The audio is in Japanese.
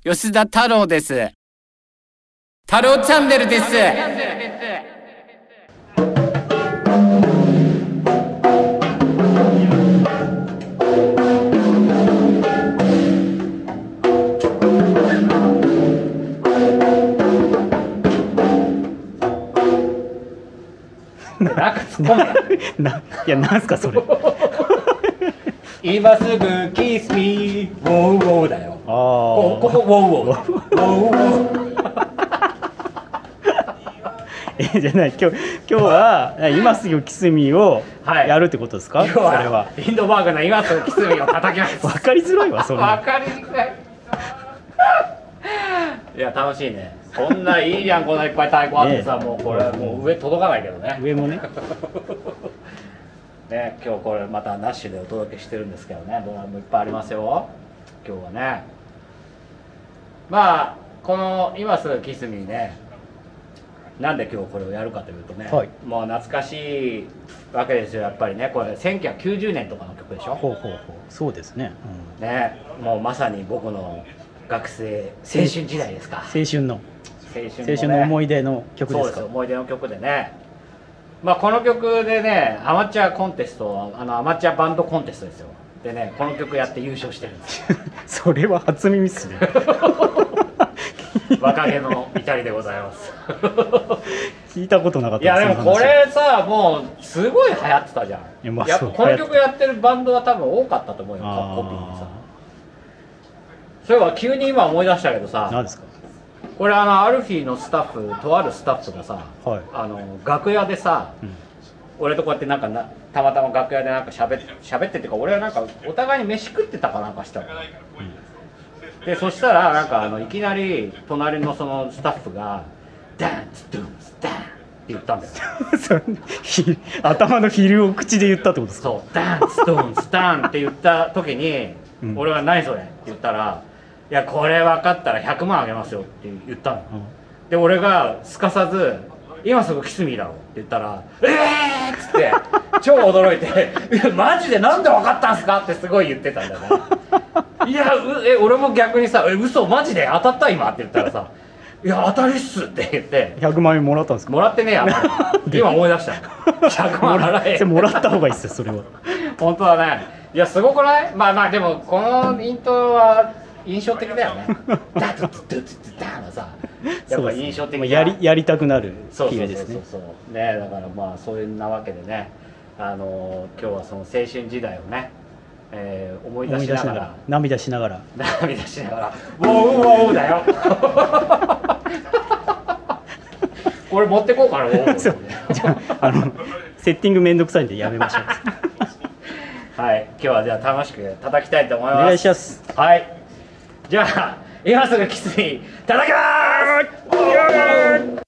吉田太郎です。太郎チャンネルです。 なんか突っ込むいや、なんすかそれ。 今すぐキスミーウォーウォーだよ。ここウォーウォーウォーウォー。 じゃない、今日は今すぐキスミーをやるってことですか？ 今日はリンドバーグの今すぐキスミーを叩きます。 わかりづらいわ、そんな。 わかりづらい。いや楽しいね。こんないいじゃん、こんないっぱい太鼓あってさ、もうこれもう上届かないけどね。 上もね。 ね、今日これまたナッシュでお届けしてるんですけどね、ドラムいっぱいありますよ。今日はね。まあこの今すぐキスミーね。なんで今日これをやるかというとね、はい、もう懐かしいわけですよ。やっぱりね、これ1990年とかの曲でしょ。 ほうほうほう、そうですね、 ね、もうまさに僕の学生青春時代ですか。 青春の思い出の曲ですか。そうです、 思い出の曲でね。まあこの曲でね、アマチュアコンテスト、アマチュアバンドコンテストですよ。でね、この曲やって優勝してるんですよ。 それは初耳っすね。 若気の至りでございます。 聞いたことなかった。 いやでもこれさ、もうすごい流行ってたじゃん。この曲やってるバンドは多分多かったと思うよ、コピーにさ。そういえば急に今思い出したけどさ、 何ですか？ これアルフィーのスタッフ、とあるスタッフがさ、はい、楽屋でさ、俺とこうやってなんかたまたま楽屋でなんか喋ってっていうか、俺はなんかお互いに飯食ってたかなんかしたの。でそしたらなんかいきなり隣のそのスタッフが「ダンツドゥンスダン」って言ったんだよ。 頭のフィルを口で言ったってことですか？ そう「ダンツドゥンスダン」って言った時に、俺は「何それ?」って言ったら「いやこれ分かったら100万あげますよ」って言ったの。で俺がすかさず「今すぐキスミーだろ」って言ったら「ええー!」っつって超驚いて「マジでなんで分かったんすか?」ってすごい言ってたんだよね。いや俺も逆にさ「嘘マジで当たった今」って言ったらさ「いや当たりっす」って言って 100万円もらったんですか？ もらってねえや。今思い出した。100万払え。 もらった方がいいっすよそれは。 本当だね。いやすごくない？まあまあでもこのイントロは印象的だよね。ダッドッドッドッダーのさ、やっぱ印象的なやりたくなるフィルですね。 そうね。だからまあそういうなわけでね、今日はその青春時代をね、思い出しながら涙しながらウォーウォーだよ。これ持ってこうかな。 じゃあセッティングめんどくさいんでやめましょう。 はい、今日はじゃあ楽しく叩きたいと思います。 お願いします。 はい、じゃあ今すぐキスに叩きます。